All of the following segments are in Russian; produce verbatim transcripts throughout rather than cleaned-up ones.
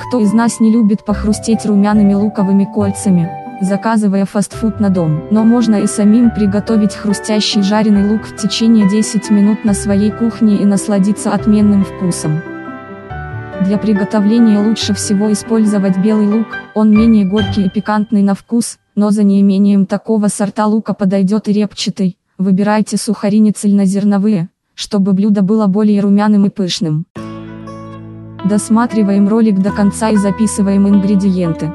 Кто из нас не любит похрустеть румяными луковыми кольцами, заказывая фастфуд на дом? Но можно и самим приготовить хрустящий жареный лук в течение десяти минут на своей кухне и насладиться отменным вкусом. Для приготовления лучше всего использовать белый лук, он менее горький и пикантный на вкус, но за неимением такого сорта лука подойдет и репчатый. Выбирайте сухари не цельнозерновые, чтобы блюдо было более румяным и пышным. Досматриваем ролик до конца и записываем ингредиенты.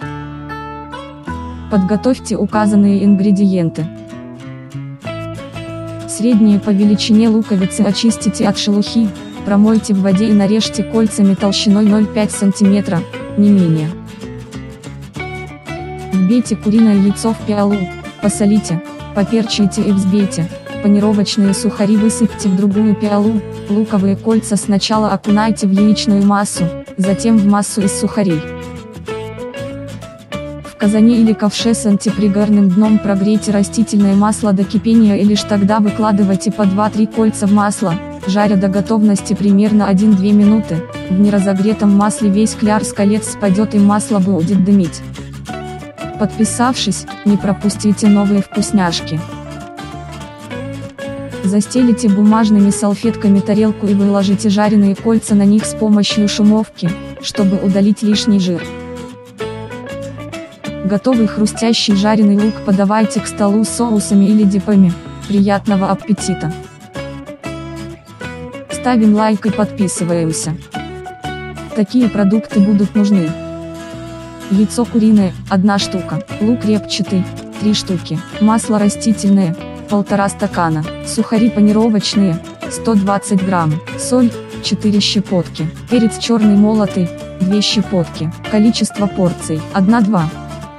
Подготовьте указанные ингредиенты. Средние по величине луковицы очистите от шелухи, промойте в воде и нарежьте кольцами толщиной ноль целых пять десятых сантиметра, не менее. Вбейте куриное яйцо в пиалу, посолите, поперчите и взбейте. Панировочные сухари высыпьте в другую пиалу, луковые кольца сначала окунайте в яичную массу, затем в массу из сухарей. В казане или ковше с антипригарным дном прогрейте растительное масло до кипения и лишь тогда выкладывайте по два-три кольца в масло, жаря до готовности примерно одну-две минуты. В неразогретом масле весь кляр с колец спадет и масло будет дымить. Подписавшись, не пропустите новые вкусняшки. Застелите бумажными салфетками тарелку и выложите жареные кольца на них с помощью шумовки, чтобы удалить лишний жир. Готовый хрустящий жареный лук подавайте к столу с соусами или дипами. Приятного аппетита! Ставим лайк и подписываемся. Такие продукты будут нужны: яйцо куриное – одна штука, лук репчатый – три штуки, масло растительное – полтора стакана, сухари панировочные – сто двадцать грамм, соль – четыре щепотки, перец черный молотый – две щепотки, количество порций – одна-два.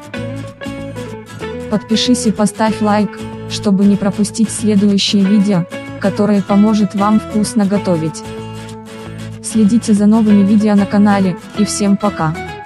Подпишись и поставь лайк, чтобы не пропустить следующие видео, которое поможет вам вкусно готовить. Следите за новыми видео на канале, и всем пока!